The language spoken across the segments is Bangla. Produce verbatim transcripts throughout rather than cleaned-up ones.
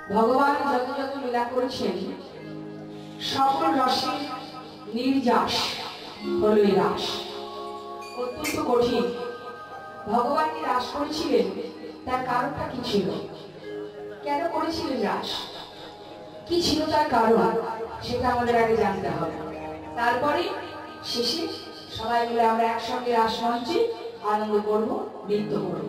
भगवान যত যত লীলা করেছেন সকল রসের নির্যাস হলো এই রাস। অত্যন্ত কঠিন। ভগবান কি রাস করেছিলেন তার কারণটা কি ছিল? কেন করেছিলেন রাস? কি ছিল তার কারণ? সেটা আমাদের আগে জানতে হবে। তারপরে শেষে সবাই মিলে আমরা একসঙ্গে রাস মঞ্চে আনন্দ করব, নৃত্য করব।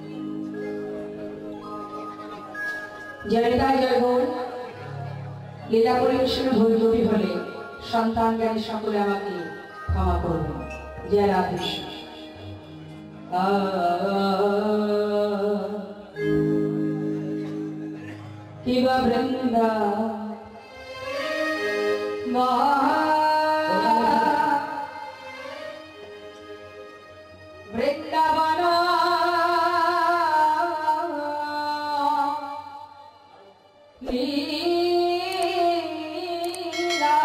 জয় তাই জয় গৌর। লীলা পরিবেশনে ভুল ত্রুটি হলে সন্তান জ্ঞানী সকলে আমাকে ক্ষমা করবেন। জয় রাধেকৃষ্ণ। কিবা বৃন্দা বৃন্দাবন লীলা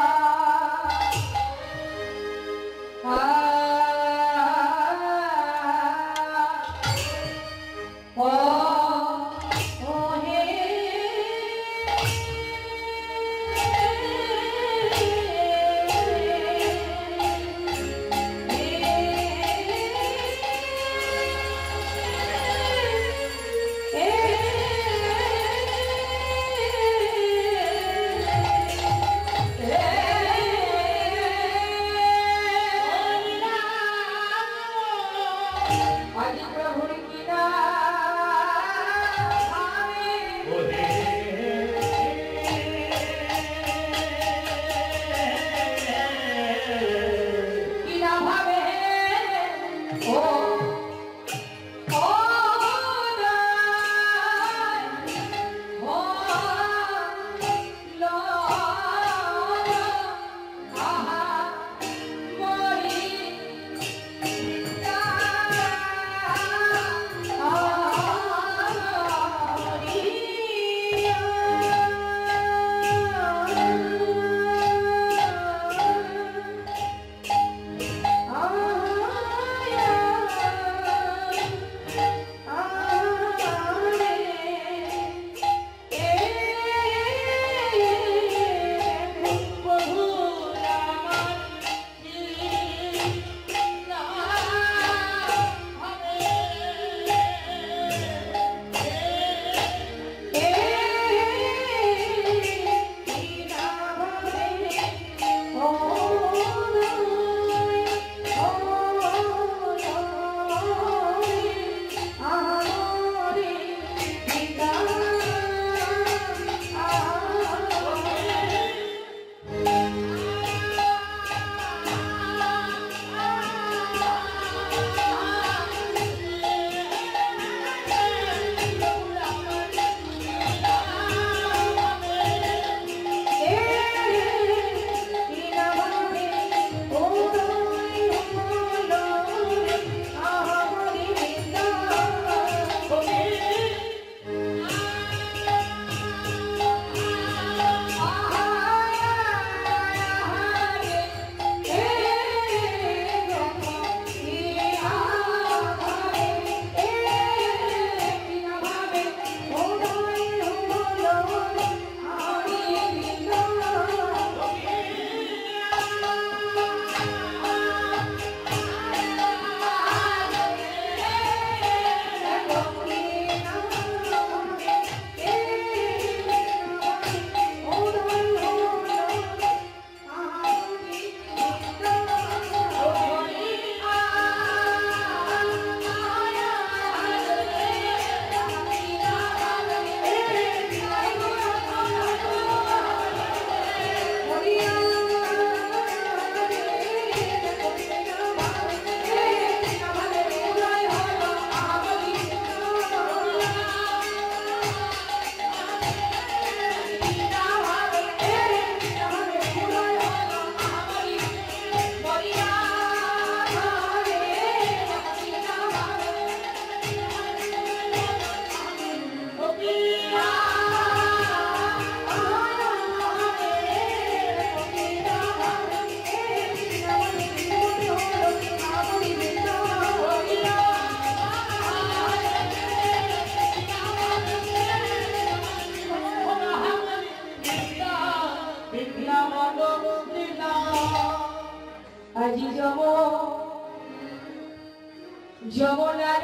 যমুনার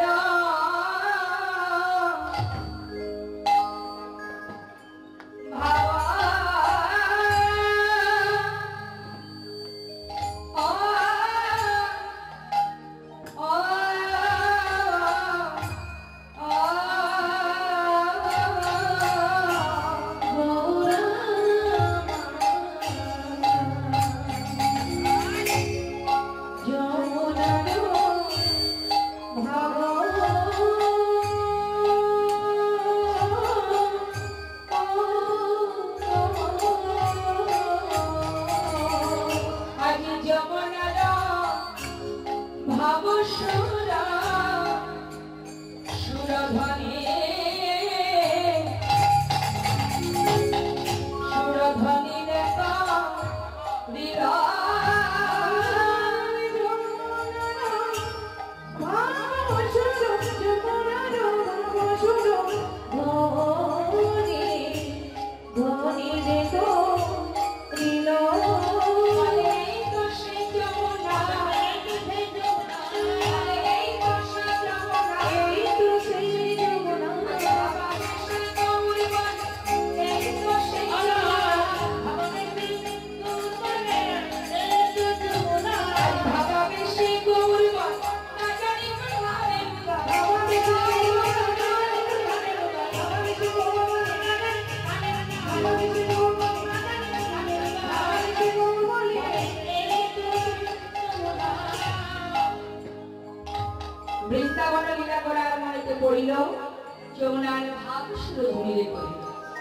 বৃন্দাবন লীলা করার মনেতে পড়িল যমুনার ভাব সুরধুনিরে করিল।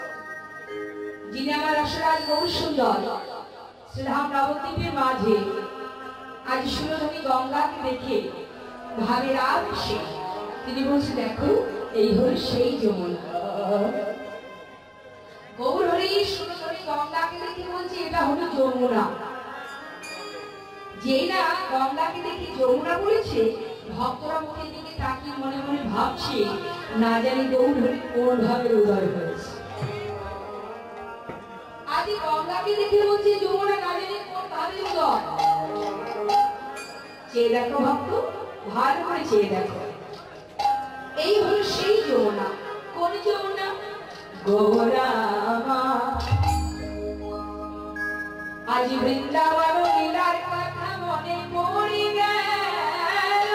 যিনি আমার রসরাজ গৌর সুন্দর শ্রীধাম নবদ্বীপের মাঝে আজ সুরধুনি গঙ্গাকে দেখে ভাবের আবেশে তিনি বলছে, দেখো এই হল সেই যমুনা। গৌর হরি সুরধুনি গঙ্গাকে দেখে বলছে এটা হলো যমুনা। যে না গঙ্গাকে দেখে যমুনা বলেছে, ভক্তরা মুখের দিকে তাকিয়ে মনে মনে ভাবছে, না জানি গৌর হরি কোন ভাবে উদয় হয়েছে। আজ গঙ্গাকে দেখে বলছে যমুনা, না জানি কোন ভাবে উদয়। চেয়ে দেখো ভক্ত, ভালো করে চেয়ে দেখো, এই হলো সেই যমুনা। কোন যমুনা? গৌরামা। আজ বৃন্দাবন লীলার কথা মনে পড়ি গেল,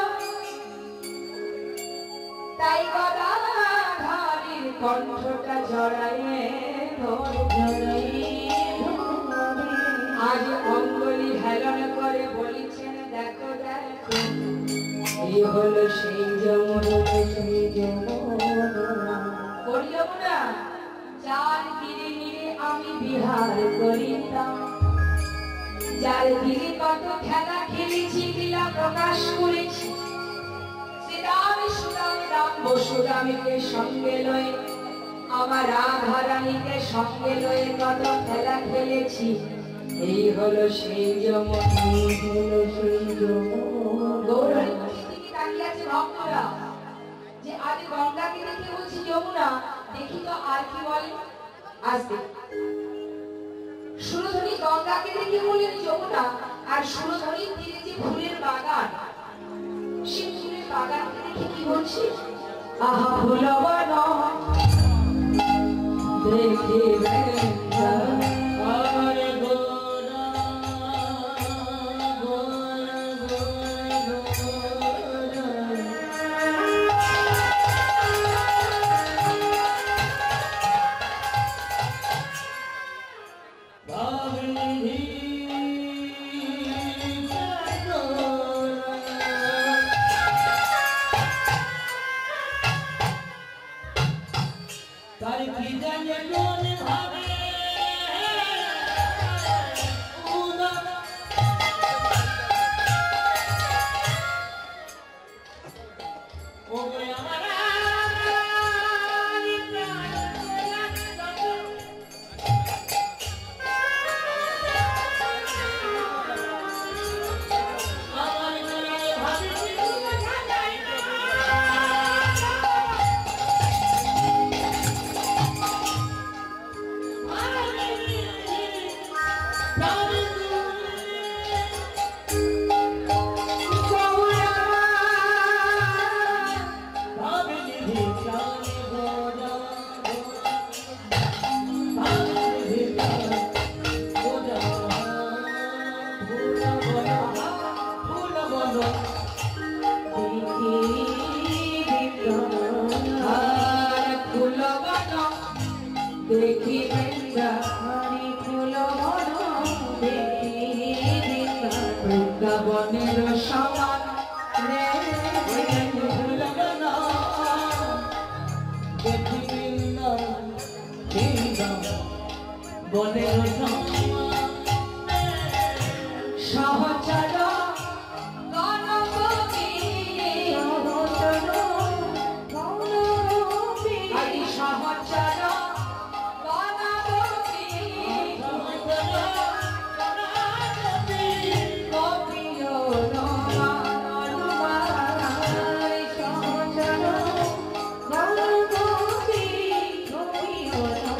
তাই গদাধারীর কণ্ঠটা জড়াইয়ে আজ অঙ্গলি হেলন করে বলিছেন, দেখো দেখো এই হলো সেই যমুনা, সেই যমুনা। কোন যমুনা? যার তীরে নীরে আমি বিহার করিতাম, যার তীরে কত খেলা খেলেছি, লীলা প্রকাশ করেছি। শ্রীরাম সুরাম রাম বসুরামকে সঙ্গে লয়ে, আমার রাধারানীকে সঙ্গে লয়ে কত খেলা খেলেছি। এই হলো সেই যমুনা, হলো সেই যমুনা। গৌরহরির দিকে তাকিয়ে আছে ভক্তরা, যে আজ গঙ্গাকে দেখে বলছি যমুনা, দেখি তো আর কি বলে। আসবে সুরধুনি গঙ্গাকে দেখে বলেন যমুনা, আর সুরধুনির তীরে যে ফুলের বাগান, সেই ফুলের বাগানকে দেখে কি বলছি, আহা ফুলবন দেখিবেন আরে গোরা গোরা দেখি বৃন্দাবনী ফুল বন দেখি বৃন্দাবনের সমান রে ফুল বন দেখি বনের সমান সহচর গণপতি সহচর গণপতি আদি সহচর গণপতি গণপতি কপিও নমানুমাই সহচর গণপতি কপিও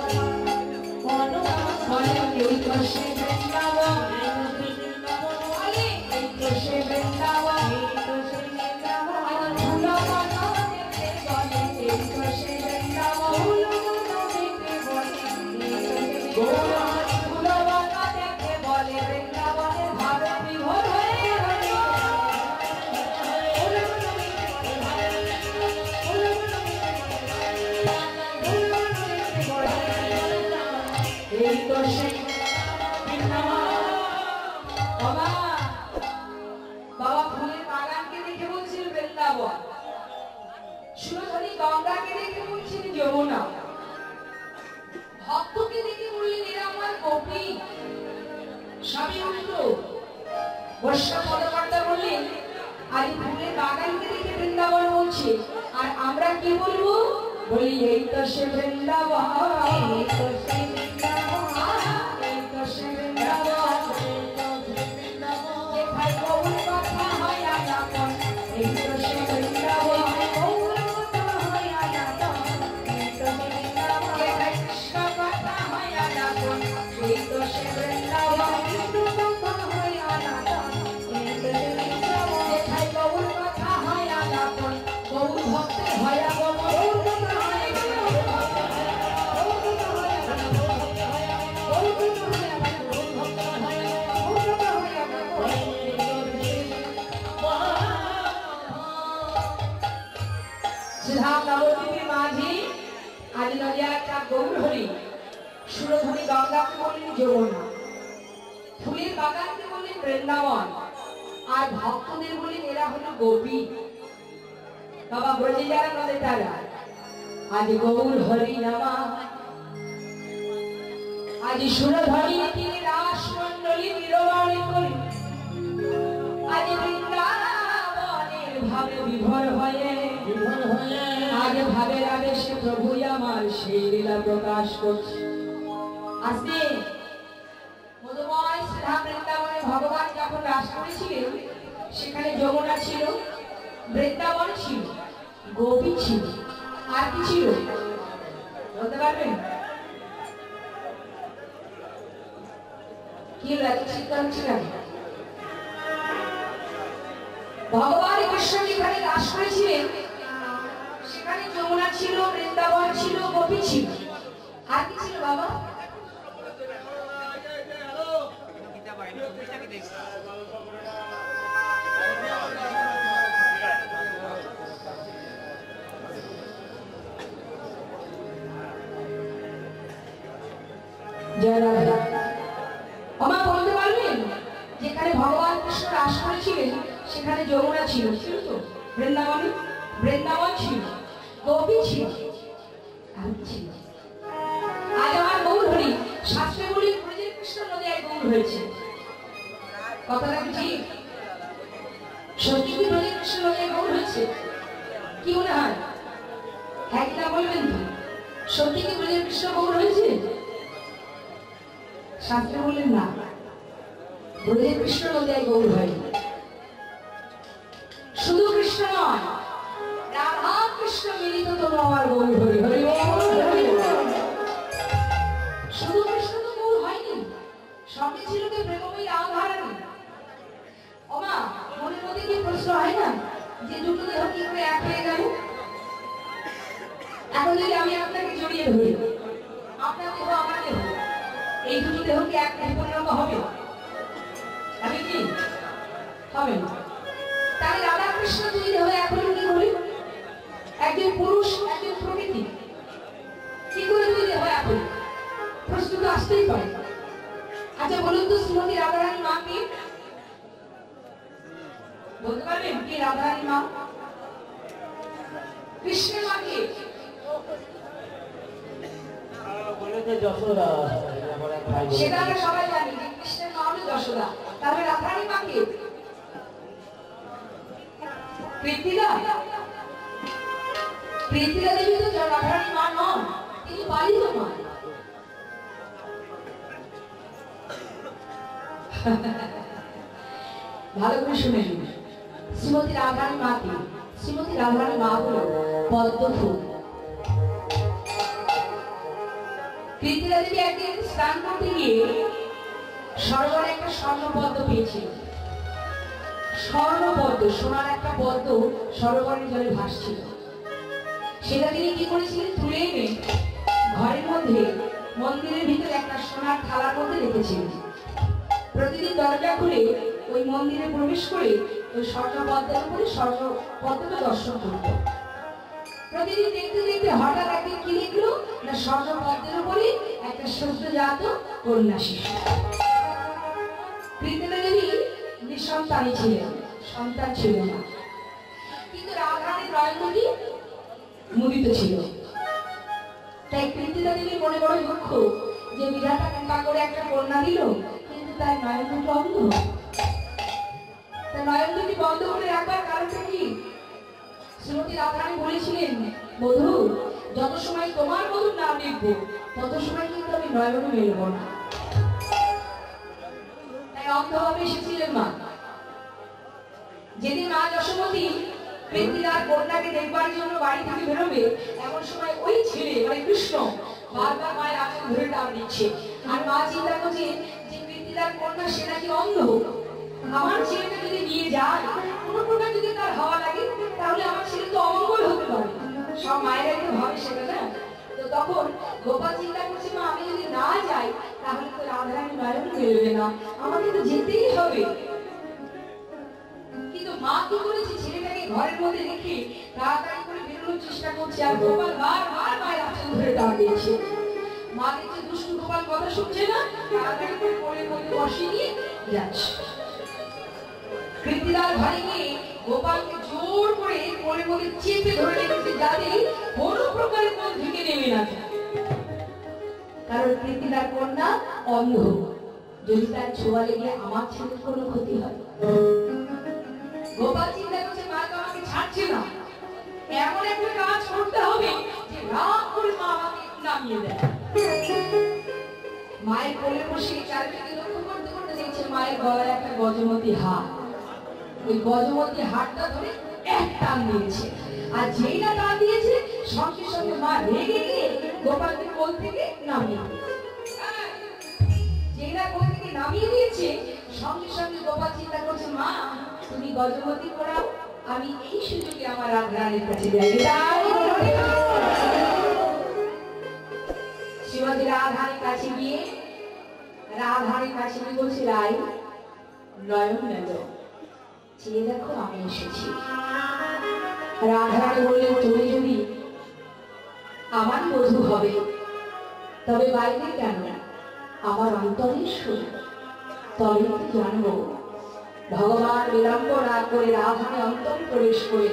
নমানুমাই এই কষে বৃন্দাবন যমুনা ভক্তকে দেখে বললেন এরা আমার গোপী স্বামী উল্টো বৈষ্ণব পদকর্তা বললেন আজ ফুলের বাগানকে দেখে বৃন্দাবন বলছে আর আমরা কি বলবো বলি এই তো সে বৃন্দাবন এই তো সে বৃন্দাবন এই তো সে বৃন্দাবন যেখানে গৌর কথা হয় আলাপন এই তো সে বৃন্দাবন ফুলের বাগানকে বললেন বৃন্দাবন আর ভক্তদের বললেন এরা হলো গোপী বাবা ব্রজে যারা নদে তারা আজ গৌর হরি নামা আজ সুরধরি তিনি রাস মন্ডলী নিরবাণী করি আজ বৃন্দাবনের ভাবে বিভোর হয়ে বিভোর হয়ে আজ ভাবের আবেশে প্রভু আমার সেই লীলা প্রকাশ করছে আজকে মধুময় শ্রীধাম বৃন্দাবনে ভগবান যখন রাস করেছিলেন সেখানে যমুনা ছিল বৃন্দাবন ছিল গোপী ছিল আর কি ছিল বলতে পারবেন কি লাগে চিন্তা হচ্ছে না ভগবান কৃষ্ণ যেখানে রাস করেছিলেন সেখানে যমুনা ছিল বৃন্দাবন ছিল গোপী ছিল আর কি ছিল বাবা আমার বলতে পারবেন যেখানে ভগবান কৃষ্ণ রাস করেছিলেন সেখানে যমুনা ছিল ছিল তো বৃন্দাবন বৃন্দাবন ছিল গোপী ছিল আর ছিল আজ আমার গৌর হরি শাস্ত্রে বলি ব্রজের কৃষ্ণ নদী এক গৌর হয়েছে কথাটা কি ঠিক সত্যি কি ব্রজের কৃষ্ণ নদী এক গৌর হয়েছে কি মনে হয় হ্যাঁ কিনা বলবেন তো সত্যি কি ব্রজের কৃষ্ণ গৌর হয়েছে শাস্ত্রে বললেন না ব্রজের কৃষ্ণ নদী এক গৌর হয়নি শুধু কৃষ্ণ নয় রাধা কৃষ্ণ মিলিত তোমার আমার গৌর হরি হরি শুধু কৃষ্ণ তো গৌর হয়নি সঙ্গে ছিল কি প্রেমময়ী রাধারানী ওমা মনের মধ্যে কি প্রশ্ন হয় না যে দুটো দেহ কি করে এক হয়ে গেল এখন যদি আমি আপনাকে জড়িয়ে ধরি আপনার দেহ আমার দেহ এই দুটো দেহ কি এক দেহে পরিণত হবে আমি কি হবে না তাই রাধা কৃষ্ণ দুই দেহ এক হলো কি করে একজন পুরুষ একজন প্রকৃতি কি করে দুই দেহ এক হলো প্রশ্ন তো আসতেই পারে। আচ্ছা বলুন তো শ্রীমতী রাধারানী মা কে? বলতে পারবেন কে রাধারানী মা? কৃষ্ণের মা কে? যশোদা। সেটা আমরা সবাই জানি যে কৃষ্ণের মা হলো যশোদা। তাহলে রাধারানী মা কে? কৃত্তিকা। কৃত্তিকা দেবী তো রাধারানী মা নন, তিনি পালিত মা। ভালো করে শুনে নিন, শ্রীমতী রাধারানী মা কে? শ্রীমতী রাধারানী মা হলো পদ্ম ফুল। কৃত্তিকা দেবী একদিন স্নান করতে গিয়ে সরোবরে একটা স্বর্ণ পদ্ম পেয়েছিল। স্বর্ণ পদ্ম, সোনার একটা পদ্ম সরোবরের জলে ভাসছিল। সেটা তিনি কি করেছিলেন? তুলে এনে ঘরের মধ্যে মন্দিরের ভিতরে একটা সোনার থালার মধ্যে রেখেছিলেন। প্রতিদিন দরজা খুলে ওই মন্দিরে প্রবেশ করে ওই স্বর্ণ পদ্মের উপরে স্বর্ণ পদ্মটা দর্শন করত। প্রতিদিন দেখতে দেখতে হঠাৎ একদিন কি দেখলো না, স্বর্ণ পদ্মের উপরে একটা সদ্যজাত কন্যা শিশু। কৃত্তিকা দেবী নিঃসন্তানই ছিলেন, সন্তান ছিল না, কিন্তু রাধারানীর নয়নমণি মুদিত ছিল। তাই কৃত্তিকা দেবী মনে বড় দুঃখ যে বিধাতা কৃপা করে একটা কন্যা দিল, কিন্তু তার নয়ন দুটো অন্ধ। তার নয়ন দুটি বন্ধ করে রাখবার কারণটা কি? শ্রীমতী রাধারানী বলেছিলেন, বধূ যত সময় তোমার বধূর নাম লিখবো তত সময় কিন্তু আমি নয়ন মেলব না। তাই অন্ধভাবে এসেছিলেন মা। যেদিন মা যশোমতী কৃত্তিকার কন্যাকে দেখবার জন্য বাড়ি থেকে বেরোবে, এমন সময় ওই ছেলে মানে কৃষ্ণ বারবার মায়ের আঁচল ধরে টান দিচ্ছে। আর মা চিন্তা করছে যে কৃত্তিকার কন্যা সে নাকি অন্ধ, আমার ছেলেকে যদি নিয়ে যায়, কোনো প্রকার যদি তার হাওয়া লাগে, তাহলে আমার ছেলে তো অমঙ্গল হতে পারে। সব মায়েরা একটু ভাবে সেটা না। তো তখন গোপাল চিন্তা করছে, মা আমি যদি না যাই তাহলে তো রাধারানী নয়ন মেলবে না, আমাকে তো যেতেই হবে। কিন্তু মা কি করেছে, ছেলেটাকে ঘরের মধ্যে রেখে তাড়াতাড়ি করে বেরোনোর চেষ্টা করছে। আর গোপাল বারবার মায়ের আঁচল ধরে টান দিচ্ছে। মা দেখছে দুষ্টু গোপাল কথা শুনছে না, তাড়াতাড়ি করে কোলের মধ্যে বসিয়ে নিয়ে যাচ্ছে। কৃত্তিকার ঘরে গিয়ে গোপালকে জোর করে কোলের মধ্যে চেপে ধরে রেখেছে, যাতে কোনো প্রকারে কোল থেকে নেমে না যায়। কারণ কৃত্তিকার কন্যা অন্ধ, যদি তার ছোঁয়া লেগে আমার ছেলের কোনো ক্ষতি হয়। গোপাল চিন্তা করছে, মা তো আমাকে ছাড়ছে না, এমন একটা কাজ করতে হবে যে রাগ করে মা আমাকে নামিয়ে দেয়। মায়ের কোলে বসে চারিদিকে লক্ষ্য করতে করতে দেখছে মায়ের গলায় একটা গজমতি হার। ওই গজমতি হারটা ধরে এক টান দিয়েছে, আর যেই না টান দিয়েছে সঙ্গে সঙ্গে মা রেগে গিয়ে গোপালকে কোল থেকে নামিয়ে দিয়েছে। যেই না কোল থেকে নামিয়ে দিয়েছে, সঙ্গে সঙ্গে গোপাল চিন্তা করছে, মা তুমি গজমতি করাও, আমি এই সুযোগে আমার রাধারানীর কাছে যাই। শ্রীমতী রাধারানীর কাছে গিয়ে রাধারানীর কাছে গিয়ে বলছে, রাই নয়ন মেল, চেয়ে দেখো আমি এসেছি। রাধারানী বললেন, তুমি যদি আমার বধূ হবে তবে বাইরে কেন, আমার অন্তরে শুনো, তবে তো জানবো ভগবান বিলম্ব না করে রাধারানী অন্তরে প্রবেশ করে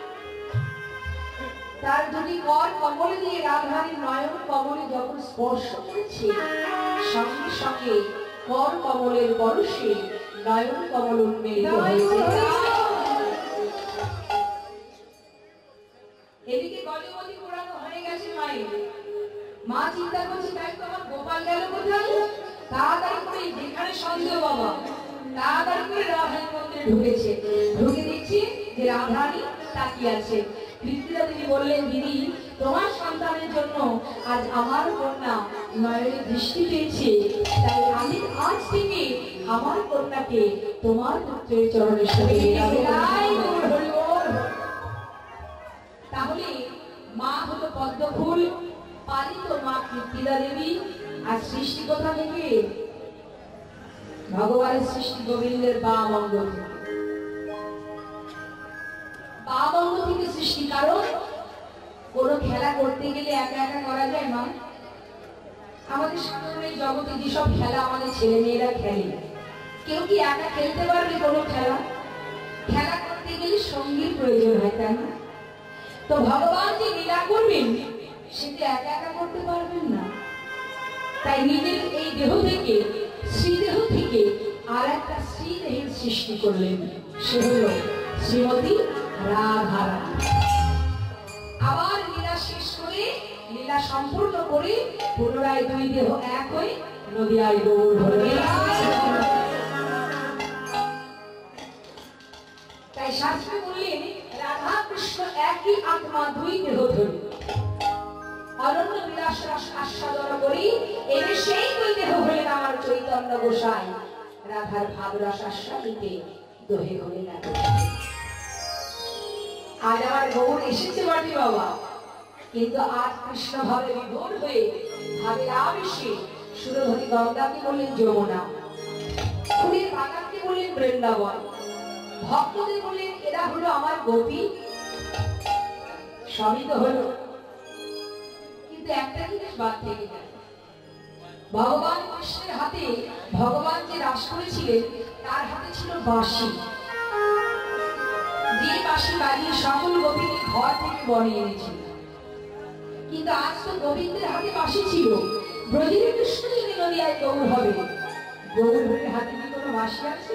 তার দুটি কর কমলে দিয়ে রাধারানীর নয়ন কমলে যখন স্পর্শ করেছে, সঙ্গে সঙ্গে কর কমলের পরশে নয়ন কমল উন্মেলিত হয়েছে। এদিকে গজমতি পোড়ানো হয়ে গেছে মায়ের। মা চিন্তা করছে, তাই তো আমার গোপাল গেল কোথায়? তাড়াতাড়ি করে যেখানে সন্দেহ বাবা তাড়াতাড়ি করে রাধারানীর মন্দিরে ঢুকেছে। ঢুকে দেখছি যে রাধারানী তাকিয়ে আছে। কৃত্তিকা দেবী বললেন, দিদি তোমার সন্তানের জন্য আজ আমার কন্যা নয়নের দৃষ্টি পেয়েছে, তাই আমি আজ থেকে আমার কন্যাকে তোমার পুত্রের চরণে সরিয়ে তাহলে মা হলো পদ্ম ফুল, পালিত মা কৃত্তিকা দেবী। আর সৃষ্টি কোথা থেকে? ভগবানের সৃষ্টি গোবিন্দের বাম অঙ্গ থেকে। বাম অঙ্গ থেকে সৃষ্টি। কারণ কোন খেলা করতে গেলে একা একা করা যায় মা? আমাদের সাধারণ জগতে যেসব খেলা আমাদের ছেলে মেয়েরা খেলে, কেউ কি একা খেলতে পারবে কোনো খেলা? খেলা করতে গেলে সঙ্গীর প্রয়োজন হয়, তাই না? তো ভগবান যে লীলা করবেন সেটা একা একা করতে পারবেন না। তাই নিজের এই দেহ থেকে, শ্রীদেহ থেকে আর একটা শ্রীদেহের সৃষ্টি করলেন, সে হল শ্রীমতী রাধারানী। আবার লীলা শেষ করে, লীলা সম্পূর্ণ করে পুনরায় দুই দেহ এক হয়ে নদিয়ায় গৌর হলেন। তাই শাস্ত্রে বললেন রাধা কৃষ্ণ একই আত্মা, দুই দেহ ধরে অনন্য বিলাস রস আস্বাদন করি, এর সেই দুই দেহ হলেন আমার চৈতন্য গোসাই। রাধার ভাব রস আস্বাদিতে দোহে হলেন এক। আজ আমার গৌর এসেছে বটে বাবা, কিন্তু আজ কৃষ্ণ ভাবে বিভোর হয়ে ভাবে আবেশে সুরধনী গঙ্গাকে বললেন যমুনা, ফুলের বাগানকে বললেন বৃন্দাবন, ভক্তদের বললেন এরা হলো আমার গোপী। সবই তো হলো, কিন্তু একটা জিনিস বাদ থেকে যায়। ভগবান কৃষ্ণের হাতে ভগবান যে রাস করেছিলেন তার হাতে ছিল বাঁশি, যে বাঁশি বাজিয়ে সকল গোপীকে ঘর থেকে বনে এনেছিল। কিন্তু আজ তো গোবিন্দের হাতে বাঁশি ছিল, ব্রজের কৃষ্ণ যদি নদিয়ায় গৌর হবে, গৌরের হাতে কি কোনো বাঁশি আছে?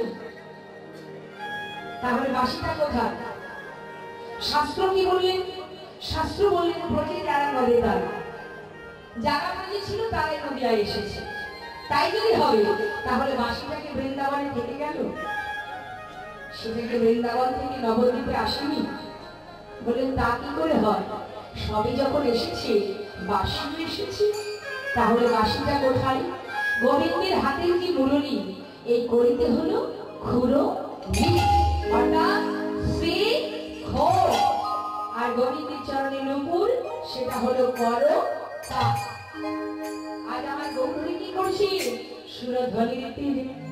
তাহলে বাঁশিটা কোথায়? শাস্ত্র কি বললেন? শাস্ত্র বললেন ব্রজে যারা নদে তারা, যারা ব্রজে ছিল তারাই নদিয়ায় এসেছে। তাই যদি হবে তাহলে বাঁশিটাকে বৃন্দাবনে থেকে গেল, সেটাকে বৃন্দাবন থেকে নবদ্বীপে আসেনি। বললেন তা কি করে হয়? সবই যখন এসেছে বাঁশিও এসেছে, তাহলে বাঁশিটা কোথায়? গোবিন্দের হাতের যে মুরলী, এই করিতে হলো খুরো অর্থাৎ শ্রী খো, আর গোবিন্দের চরণে নুপুর, সেটা হলো করো তা। আজ আমার গৌরী কি করছি? সুরধ্বনির তীরে